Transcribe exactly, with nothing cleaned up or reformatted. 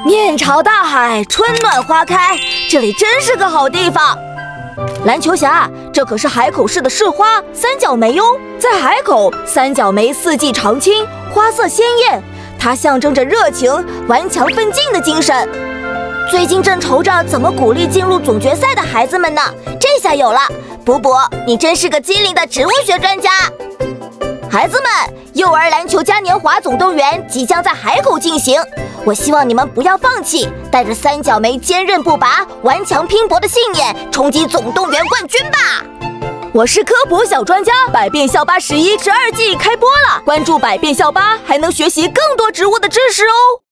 面朝大海，春暖花开，这里真是个好地方。篮球侠，这可是海口市的市花三角梅哟。在海口，三角梅四季常青，花色鲜艳，它象征着热情、顽强奋进的精神。最近正愁着怎么鼓励进入总决赛的孩子们呢，这下有了。卜卜，你真是个机灵的植物学专家。孩子们，幼儿篮球嘉年华总动员即将在海口进行，我希望你们不要放弃，带着三角梅坚韧不拔、顽强拼搏的信念，冲击总动员冠军吧！我是科普小专家，百变校巴十一十二季开播了，关注百变校巴还能学习更多植物的知识哦。